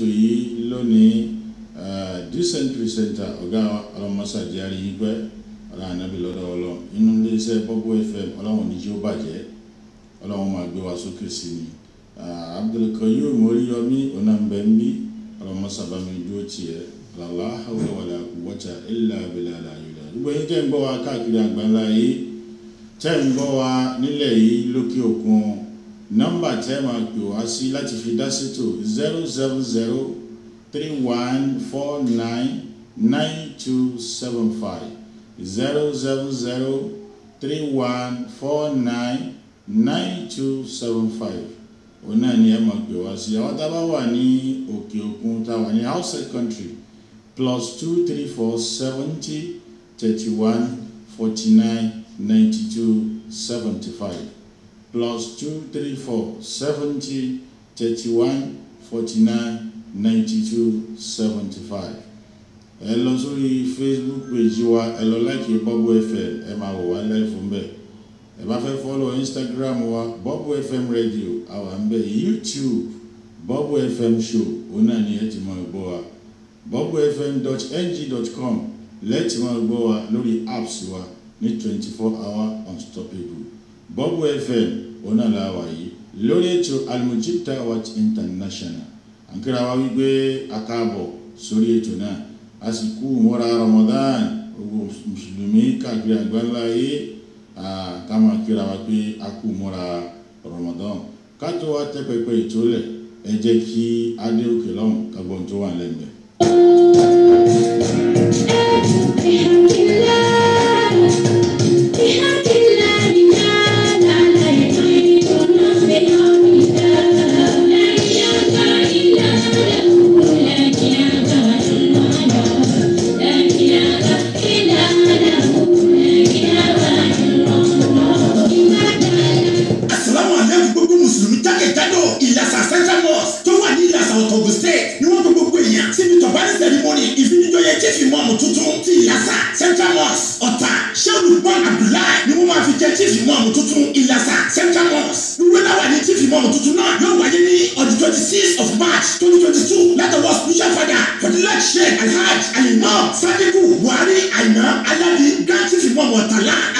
ètò yìí lónìí decent presenter ọ̀gá ọlọ́mọsá diari yìí pẹ́ ọ̀la ànábì lọ́dọ̀ ọlọ́run inú iléeṣẹ́ Bubble FM ọlọ́run ní jí ó bàjẹ́ ọlọ́run máa gbé wa sókè sí ni Abdul yóò mórí yọmí ọ̀nà mbẹ́mbí ọlọ́mọsá bá mi dúró tiẹ̀ la hawla wala quwwata illa billahi al-aliyyil gbogbo yín tẹ́ ń gbọ́ wa káàkiri àgbáńlá yìí tẹ́ ń gbọ́ wa nílẹ̀ yìí lókè òkun nọ́mbà tẹ́ máa pè wá sí láti fi dá sétò 07031499275 òun náà ni ẹ máa pè wá sí àwọn tá a bá wà ní òkè òkun tá a wà ní outside country +23470 31 49 92 75 +234 70 31 49 92 75. ẹ lọ sórí Facebook page wa ẹ lọ like Bubble FM ẹ máa wò wá live fún bẹ́ẹ̀ ẹ bá fẹ́ follow Instagram wa Bubble FM radio àwa ń bẹ YouTube Bubble FM show òun náà ni ẹ ti máa gbọ́ wa bubblefm.ng.com lẹ́tì máa gbọ́ wa lórí apps wa ní 24-hour unstoppable Bubble FM òun náà la wà yìí lórí ètò Mujeeb Dawat International àǹkírà wa wípé akáàbọ̀ sórí ètò náà àsìkò mọ́ra Ramadan gbogbo mùsùlùmí káàkiri àgbáńlá yìí ká máa kíra wa pé a kú mọ́ra Ramadan ká tó wá tẹ́ pẹpẹ ètò lẹ̀ ẹ jẹ́ kí adé òkè lọ́hùn kágbọ́n tó wà lẹ́gbẹ̀ẹ́. Sanni Sanni